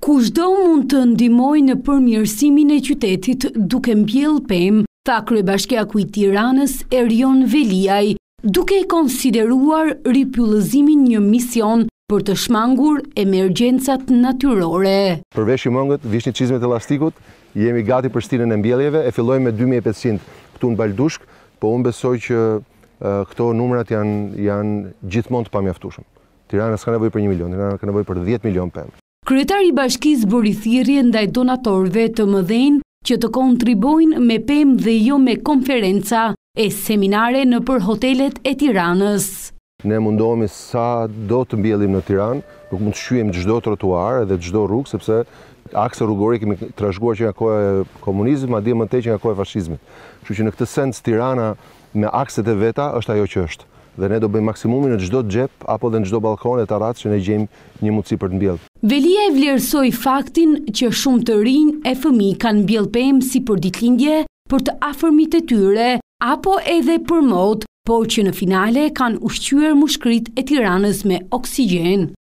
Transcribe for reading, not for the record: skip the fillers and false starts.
Kushdo mund të ndihmojë në përmirësimin e qytetit duke mbjellë pemë, tha kryebashkiaku i Tiranës Erion Veliaj, duke konsideruar ripyllëzimin një mision për të shmangur emergjencat natyrore. Përveç mëngët, vishnicizmet e elastikut, jemi gati për stilin e mbjelljeve, e fillojmë me 2500 këtu në Baldushk, po unë besoj që këto numrat janë gjithmonë të pamjaftueshëm. Tirana s'ka nevojë për 1 milion, Tirana ka nevojë për 10 milion pemë. Kryetari i bashkisë bëri thirrje ndaj donatorëve të mëdhenj që të kontribojnë me pemë dhe jo me konferenca e seminare nëpër hotelet e Tiranës. Ne mundohemi sa do të mbjellim në Tiranë, nuk mund të shqyejmë çdo trotuar edhe çdo rrugë, sepse akse rrugore kemi trashëguar që nga koha e komunizmit, madje më tej që nga koha e fashizmit. Kështu që në këtë sens Tirana me akset e veta është ajo që është. Dhe ne do bëjmë maksimumin në çdo xhep apo dhe në çdo balkon e terrac që ne gjejmë një mundësi për të mbjellë. Velia e vlerësoi faktin që shumë të rinj e fëmijë kanë mbjellë pemë si për ditëlindje, për të afërmit e tyre apo edhe për mod, por që në finale kanë ushqyer mushkrit e Tiranës me oksigjen.